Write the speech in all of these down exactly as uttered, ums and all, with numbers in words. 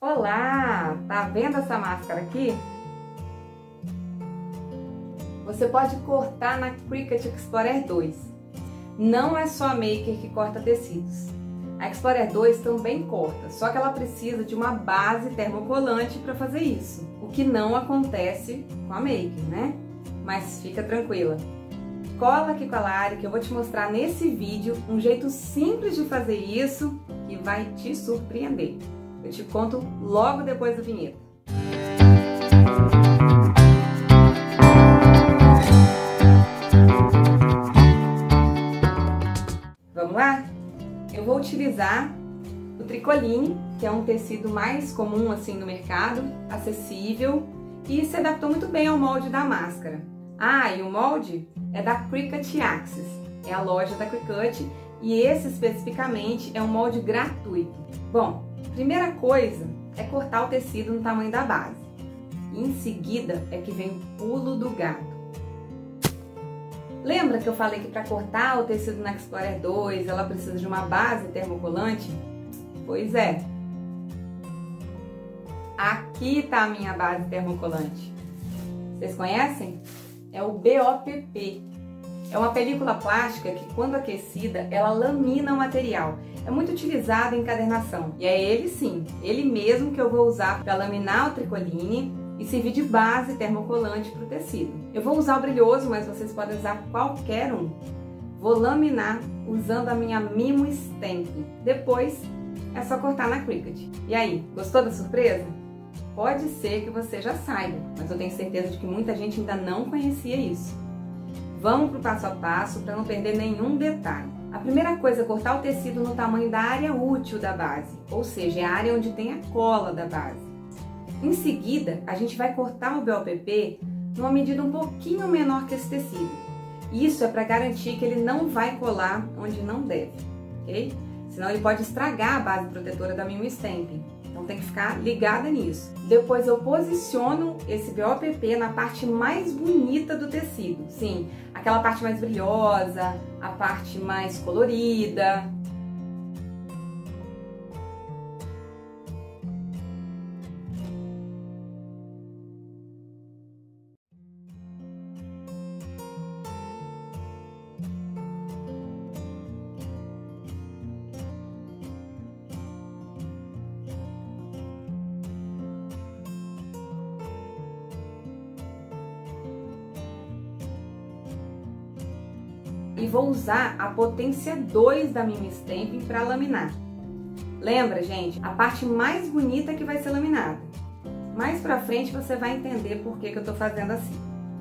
Olá! Tá vendo essa máscara aqui? Você pode cortar na Cricut Explorer dois. Não é só a Maker que corta tecidos. A Explorer dois também corta, só que ela precisa de uma base termocolante para fazer isso. O que não acontece com a Maker, né? Mas fica tranquila. Cola aqui com a Lari que eu vou te mostrar nesse vídeo um jeito simples de fazer isso que vai te surpreender. Eu te conto logo depois da vinheta. Vamos lá? Eu vou utilizar o tricoline, que é um tecido mais comum assim no mercado, acessível e se adaptou muito bem ao molde da máscara. Ah, e o molde é da Cricut Axis, é a loja da Cricut e esse especificamente é um molde gratuito. Bom, primeira coisa é cortar o tecido no tamanho da base. Em seguida é que vem o pulo do gato. Lembra que eu falei que para cortar o tecido na Explorer dois ela precisa de uma base termocolante? Pois é. Aqui está a minha base termocolante. Vocês conhecem? É o B O P P. É uma película plástica que, quando aquecida, ela lamina o material. É muito utilizado em encadernação. E é ele sim, ele mesmo que eu vou usar para laminar o tricoline e servir de base termocolante para o tecido. Eu vou usar o brilhoso, mas vocês podem usar qualquer um. Vou laminar usando a minha Mimo Stamp. Depois é só cortar na Cricut. E aí, gostou da surpresa? Pode ser que você já saiba, mas eu tenho certeza de que muita gente ainda não conhecia isso. Vamos para o passo a passo para não perder nenhum detalhe. A primeira coisa é cortar o tecido no tamanho da área útil da base, ou seja, é a área onde tem a cola da base. Em seguida, a gente vai cortar o B O P P numa medida um pouquinho menor que esse tecido. Isso é para garantir que ele não vai colar onde não deve, ok? Senão ele pode estragar a base protetora da Mimo Stamp. Então tem que ficar ligada nisso. Depois eu posiciono esse B O P P na parte mais bonita do tecido. Sim, aquela parte mais brilhosa, a parte mais colorida. E vou usar a potência dois da Mimo Stamp para laminar. Lembra, gente, a parte mais bonita que vai ser laminada. Mais pra frente você vai entender por que que eu tô fazendo assim.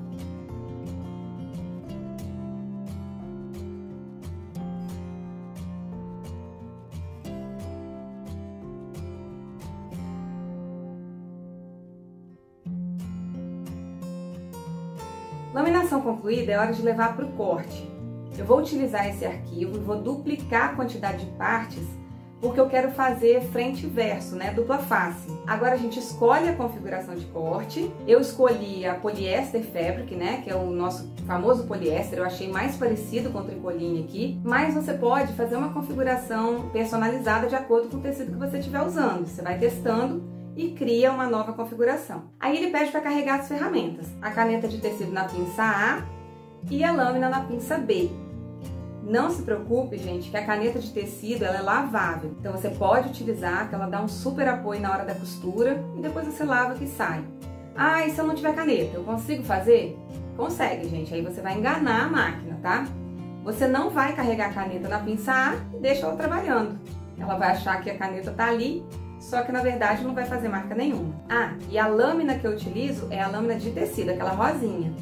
Laminação concluída, é hora de levar para o corte. Eu vou utilizar esse arquivo e vou duplicar a quantidade de partes porque eu quero fazer frente e verso, né, dupla face. Agora a gente escolhe a configuração de corte. Eu escolhi a Polyester Fabric, né, que é o nosso famoso poliéster. Eu achei mais parecido com o tricoline aqui, mas você pode fazer uma configuração personalizada de acordo com o tecido que você estiver usando. Você vai testando e cria uma nova configuração. Aí ele pede para carregar as ferramentas, a caneta de tecido na pinça A e a lâmina na pinça B. Não se preocupe, gente, que a caneta de tecido ela é lavável, então você pode utilizar, que ela dá um super apoio na hora da costura e depois você lava que sai. Ah, e se eu não tiver caneta, eu consigo fazer? Consegue, gente, aí você vai enganar a máquina, tá? Você não vai carregar a caneta na pinça A e deixa ela trabalhando. Ela vai achar que a caneta tá ali, só que na verdade não vai fazer marca nenhuma. Ah, e a lâmina que eu utilizo é a lâmina de tecido, aquela rosinha.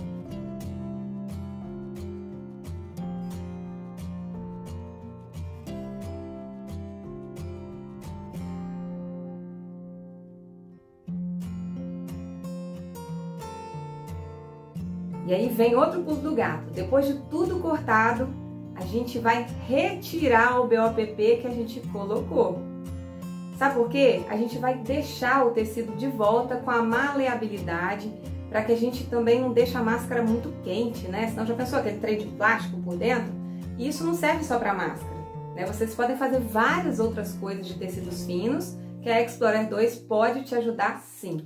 E aí vem outro pulo do gato. Depois de tudo cortado, a gente vai retirar o B O P P que a gente colocou. Sabe por quê? A gente vai deixar o tecido de volta com a maleabilidade para que a gente também não deixe a máscara muito quente, né? Senão já pensou aquele trem de plástico por dentro? E isso não serve só para máscara, né? Vocês podem fazer várias outras coisas de tecidos finos que a Explorer dois pode te ajudar sim.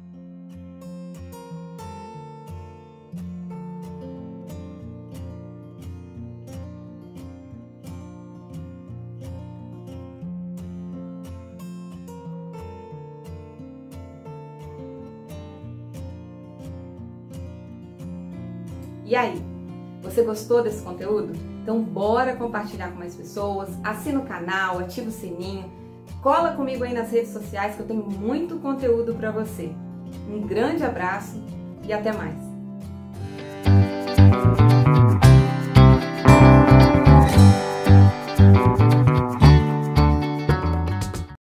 E aí, você gostou desse conteúdo? Então bora compartilhar com mais pessoas, assina o canal, ativa o sininho, cola comigo aí nas redes sociais que eu tenho muito conteúdo para você. Um grande abraço e até mais!